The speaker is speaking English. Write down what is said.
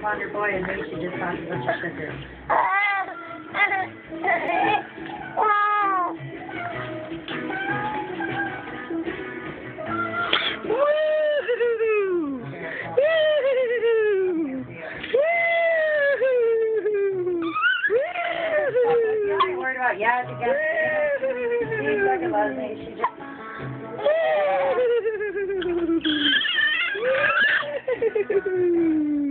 on your boy and maybe she just talked about your sister. You ain't worried about yes against she's like a lesbian. She just